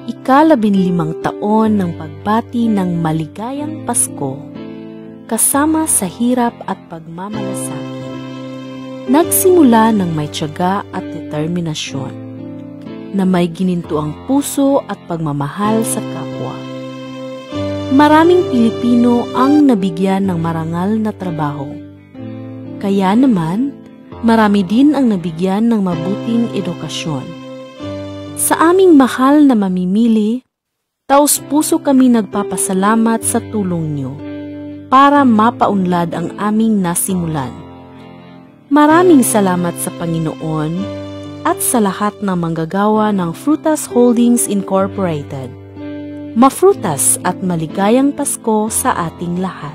ika-15 taon ng pagbati ng maligayang Pasko kasama sa hirap at pagmamalasakit. Nagsimula ng may tiyaga at determinasyon na may ginintuang puso at pagmamahal sa kapwa. Maraming Pilipino ang nabigyan ng marangal na trabaho. Kaya naman, marami din ang nabigyan ng mabuting edukasyon. Sa aming mahal na mamimili, taos-puso kami nagpapasalamat sa tulong niyo para mapaunlad ang aming nasimulan. Maraming salamat sa Panginoon at sa lahat ng manggagawa ng Fruitas Holdings Incorporated. Mafrutas at maligayang Pasko sa ating lahat.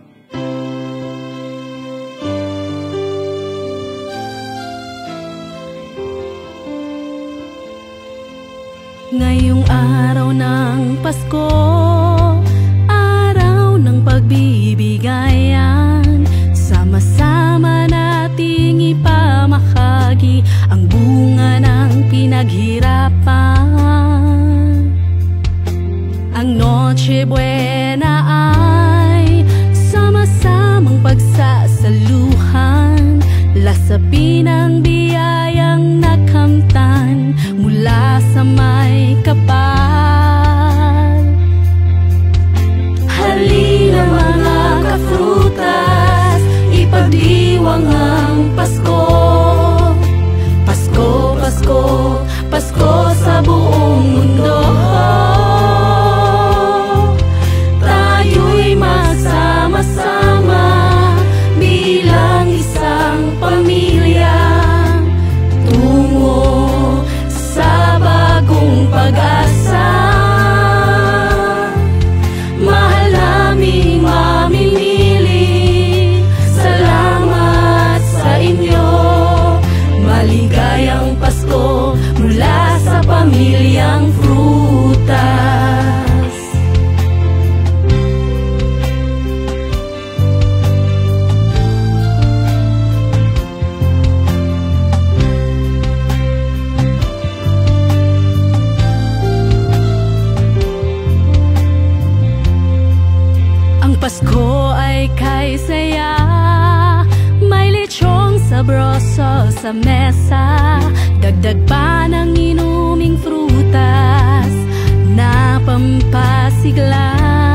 Ngayong araw ng Pasko, araw ng pagbibigayan, sama-sama nating ipamahagi ang bunga ng pinaghirapan. Ang Noche Buena ay sama-samang pagsasaluhan, lasapin ang biyayang nakamtan mula sa may kapal. Halina mga ka-frutas, ipagdiwang ang Pasko. Pasko, Pasko, Pasko sa buong mundo. Tayo'y magsama-sama bilang isang pamilya tungo sa bagong pag-asa. Mahal naming mamimili, salamat sa inyo. Maligayang Pasko mula sa pamilyang Fruitas. Ang Pasko ay kay saya, may lechong sabroso sa mesa, dagdag pa ng inuming frutas na pampasigla.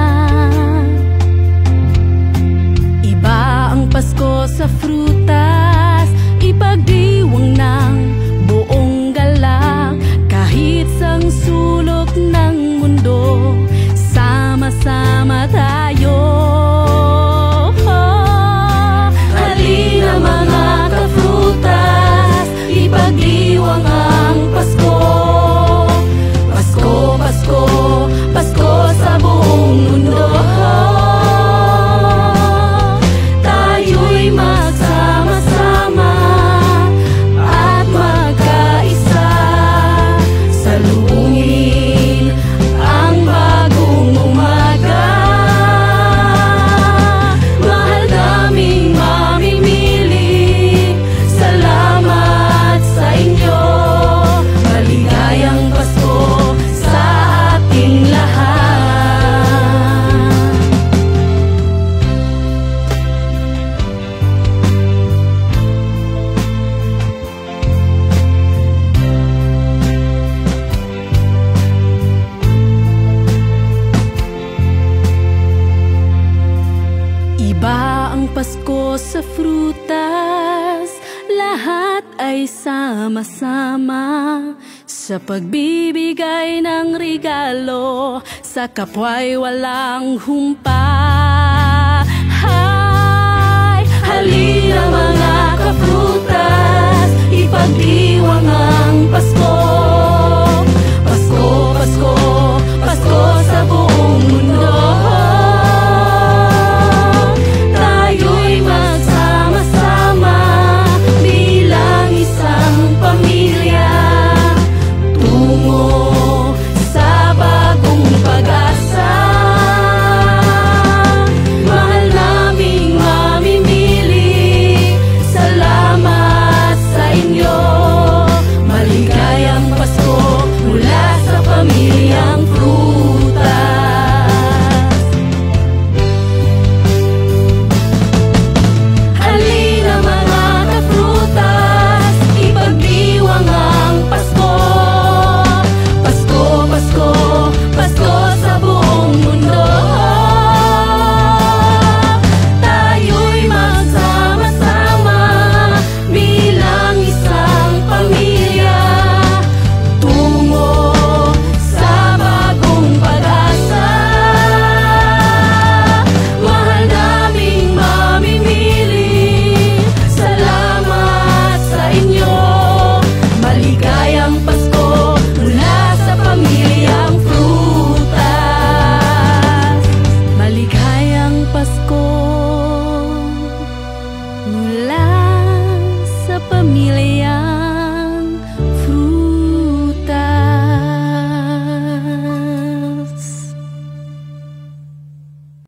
Iba ang Pasko sa Fruitas, ipagdiwang ng buong galak, kahit sang sulok ng mundo, sama-sama tayo. Halina mga ka-frutas, ipagdiwang ang Pasko. Pasko, Pasko, Pasko sa buong mundo. Tayo'y magsama-sama at magkaisa, salubungin ang bagong umaga. Mahal naming mamimili, salamat sa inyo. Maligayang Pasko sa ating lahat. Iba ang Pasko sa Fruitas, lahat ay sama-sama sa pagbibigay ng regalo, sa kapwa'y walang humpa. Halina mga ka-frutas, ipagdiwang ang Pasko.